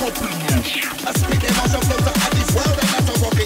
popping this. I spit them off the flows that add this world and that's a rocket.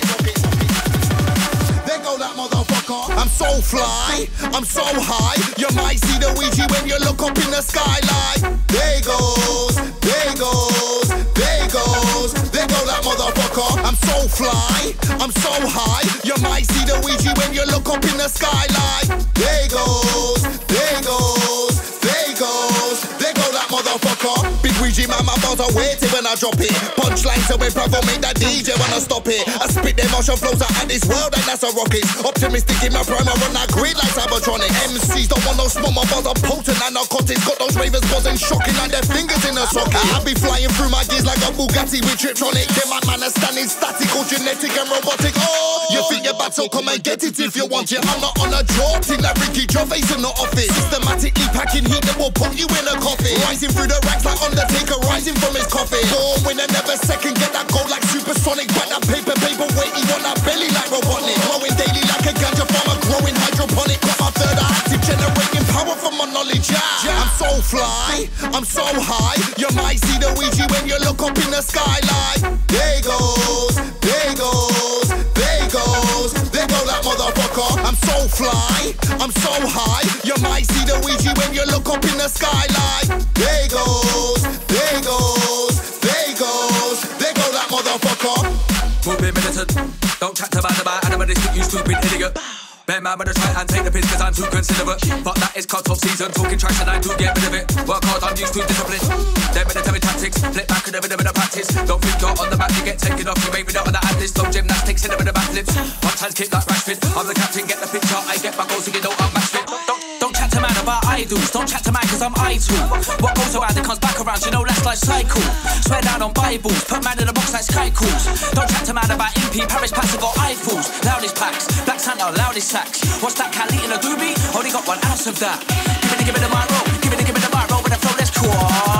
There go that motherfucker. I'm so fly, I'm so high. You might see the Ouija when you look up in the skyline. There goes, there goes, there goes. There go that motherfucker. I'm so fly, I'm so high. You might see the Ouija when you look up in the skyline. There goes, there goes, there goes. There go that motherfucker. Big Ouija man, my bars are weighted when I drop it. Punchlines so when brother make that DJ wanna stop it. I spit them motion flows out of this world and that's a rocket. Optimistic in my prime, I run that grid like Cybertronic. MCs don't want no small, my bars are potent and narcotics. Got those ravers buzzing, shocking like their fingers in a socket. I be flying through my gears like a Bugatti with Triptronic. Then my man is standing static, all genetic and robotic. Oh, you think you're bad, so come and get it if you want it. I'm not on a draw, thing like Ricky Gervais in the office. Systematically packing heat that will put you in a coffin. Rising through the ranks like Undertaker, rising from his coffin. Born win and never second, get that gold like supersonic. Back that paper weight, he want that belly like Robotnik. Growing daily like a ganja farmer, growing hydroponic. Got my third eye active, generating power from my knowledge. I'm so fly, I'm so high. You might see the Ouija when you look up in the skyline. There goes, there goes, there goes. There go that motherfucker. I'm so fly, I'm so high. You might see the Ouija when you look up in the skyline. There goes, there goes, there goes. There go that motherfucker. Moving militant, don't chat about animalistic, you stupid idiot. Bear man with a try and take the piss cause I'm too considerate. But that is cut off season, talking trash and I do get rid of it. Work hard, I'm used to discipline. They're military tactics, flip back in the rhythm of the practice. Don't think you're on the map, you get taken off. You ain't on the ad list, no gymnastics in the rhythm of backflips. Sometimes kick like Rashford, I'm the captain, get the picture. I get my goals so you know I'm match fit. Don't chat to man about idols, don't chat to man cause I'm idle. What goes around it comes back around, you know that's like cycle. Swear down on Bibles, put man in a box like Sky Calls. Don't chat to man about MP, Paris packs have got Eiffels. Loudest packs, Black Santa, loudest sax. What's that Cali in a doobie? Only got 1 ounce of that. Give it the mic roll, give it the mic roll with a flow that's cool.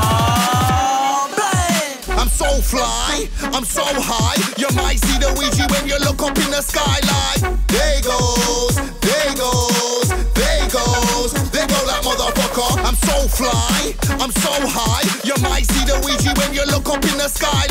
I'm so fly, I'm so high. You might see the Ouija when you look up in the skyline. There goes, there goes, there goes. There go that motherfucker. I'm so fly, I'm so high. You might see the Ouija when you look up in the skyline.